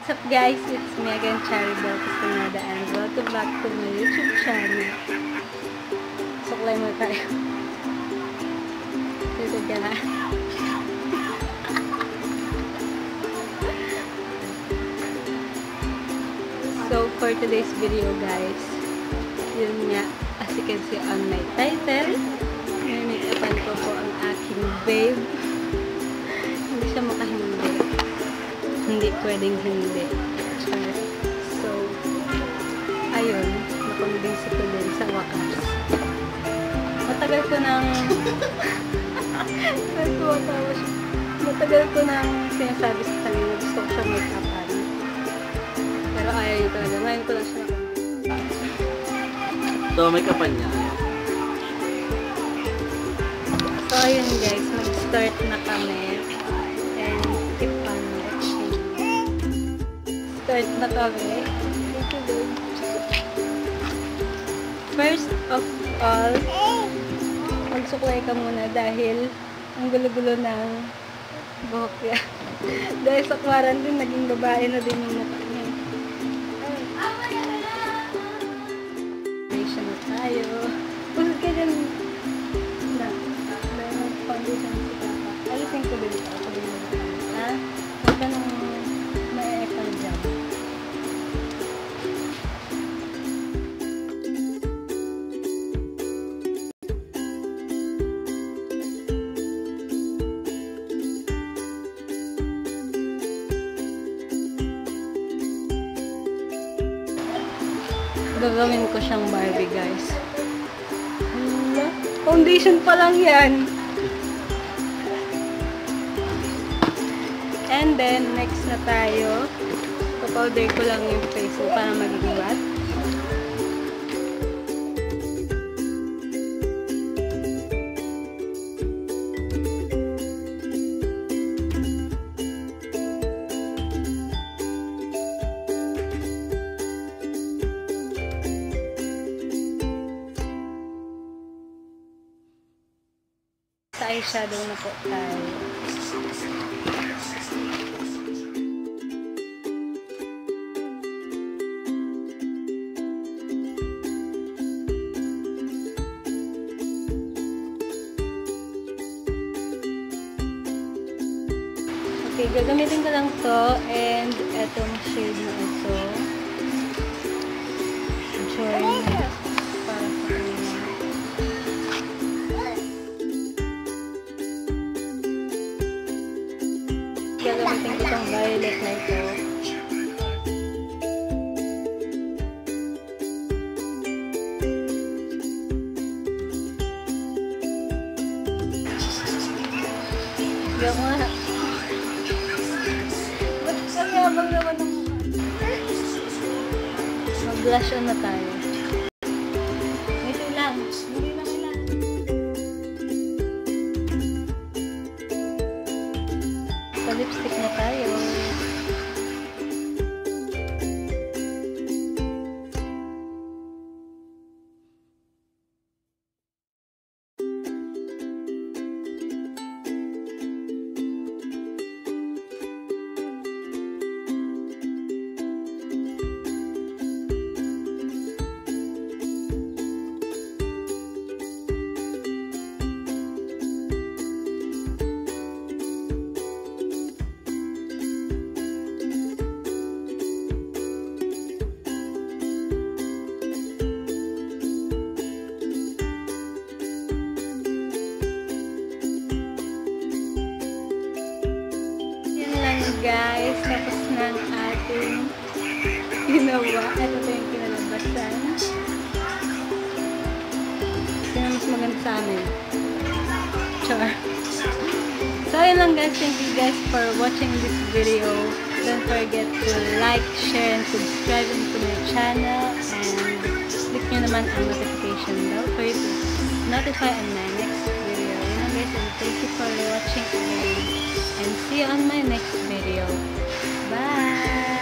What's up guys? It's me again, Charibel Castañeda, and welcome back to my YouTube channel. Suklay mo tayo. Dito ka. So for today's video guys, yun nga, as you can see on my title, may-make-upan ko po ang aking babe. Hindi siya makahindi. Hindi pwedeng hindi. So, ayun, nakonvince ko din sa wakas. Matagal ko nang sinasabi sa kanya na gusto ko siya make-upan. Pero ayaw yun talaga. Ngayon ko lang siya nakonvince. So, make-upan niya. So, ayun guys, mag-start na kami. And keep on watching. Start na kami. First of all, magsuklay ka muna dahil ang gulo-gulo ng buhok niya. Dahil sa quarantine, naging babae na din yung mukha niya. Foundation na tayo. Pusod ka dyan na. Dahil mag-foundation si Papa. Alisin ko din ito. Ako din mo na. Ha? Huwag ka nang ma-ekal dyan. Gagawin ko siyang Barbie, guys. Foundation pa lang yan. And then, next na tayo. Papowder ko lang yung face ko para maging matte. Sa eyeshadow na po tayo. Okay, gagamitin ko lang to and etong shade na ito. Join para sa kanina. Gagamitin ko itong violet na ito. Gawin mo nga. Ba't kami habang naman ng mukha? Mag-blush on na tayo. Ito lang. Hindi na kailangan. Lipstick na tayo. Guys, tapos na ang ating ginawa. Ito po yung kinalabasan. Sino mas maganda sa amin? Char. So, yun lang guys. Thank you guys for watching this video. Don't forget to like, share, and subscribe to my channel. And click nyo naman ang notification bell for you to notify on my next video. Yun lang guys. And thank you for watching again. And see you on my next video. Bye!